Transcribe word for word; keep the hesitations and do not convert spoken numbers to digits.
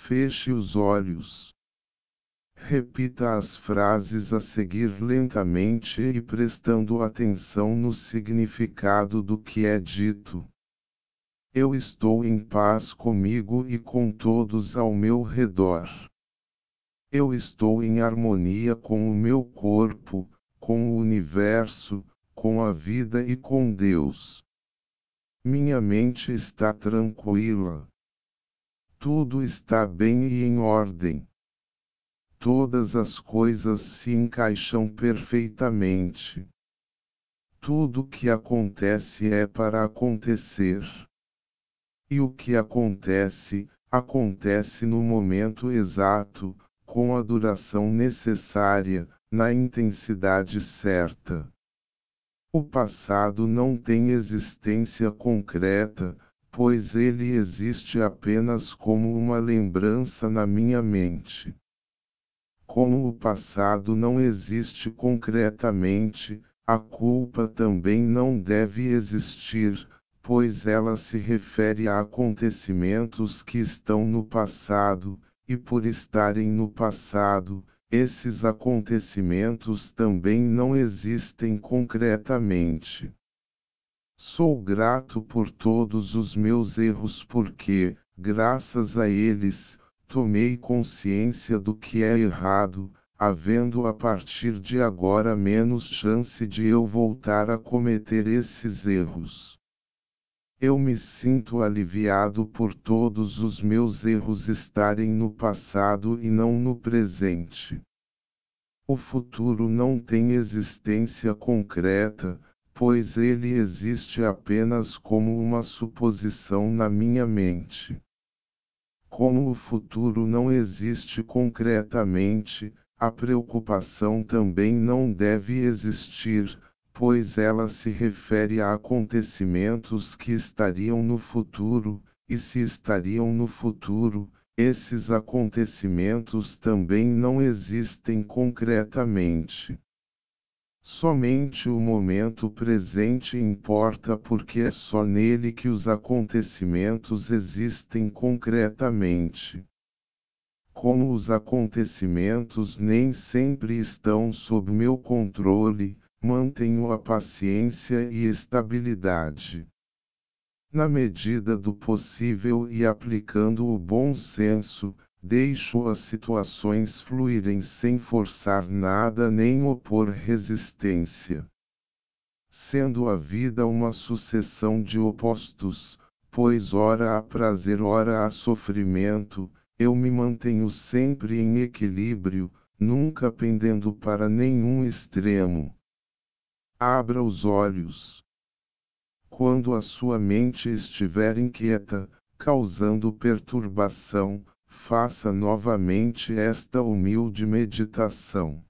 Feche os olhos. Repita as frases a seguir lentamente e prestando atenção no significado do que é dito. Eu estou em paz comigo e com todos ao meu redor. Eu estou em harmonia com o meu corpo, com o universo, com a vida e com Deus. Minha mente está tranquila. Tudo está bem e em ordem. Todas as coisas se encaixam perfeitamente. Tudo que acontece é para acontecer. E o que acontece, acontece no momento exato, com a duração necessária, na intensidade certa. O passado não tem existência concreta, pois ele existe apenas como uma lembrança na minha mente. Como o passado não existe concretamente, a culpa também não deve existir, pois ela se refere a acontecimentos que estão no passado, e por estarem no passado, esses acontecimentos também não existem concretamente. Sou grato por todos os meus erros porque, graças a eles, tomei consciência do que é errado, havendo a partir de agora menos chance de eu voltar a cometer esses erros. Eu me sinto aliviado por todos os meus erros estarem no passado e não no presente. O futuro não tem existência concreta, pois ele existe apenas como uma suposição na minha mente. Como o futuro não existe concretamente, a preocupação também não deve existir, pois ela se refere a acontecimentos que estariam no futuro, e se estariam no futuro, esses acontecimentos também não existem concretamente. Somente o momento presente importa porque é só nele que os acontecimentos existem concretamente. Como os acontecimentos nem sempre estão sob meu controle, mantenho a paciência e estabilidade. Na medida do possível e aplicando o bom senso, deixo as situações fluírem sem forçar nada nem opor resistência. Sendo a vida uma sucessão de opostos, pois ora há prazer ora há sofrimento, eu me mantenho sempre em equilíbrio, nunca pendendo para nenhum extremo. Abra os olhos. Quando a sua mente estiver inquieta, causando perturbação, faça novamente esta humilde meditação.